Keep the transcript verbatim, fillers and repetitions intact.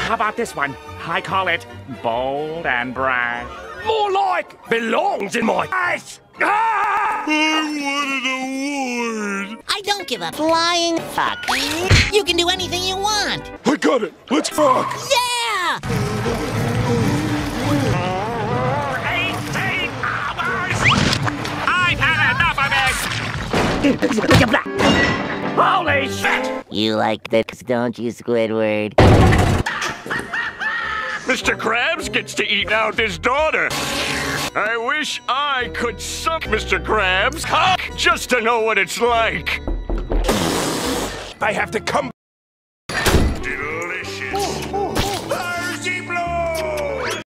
How about this one? I call it bold and brash. More like belongs in my ass. Ah! I wanted a word. I don't give a flying fuck. You can do anything you want. I got it. Let's fuck. Yeah! eighteen hours! I've had enough of this! Holy shit! You like this, don't you, Squidward? Mister Krabs gets to eat out his daughter. I wish I could suck Mister Krabs' cock just to know what it's like. I have to come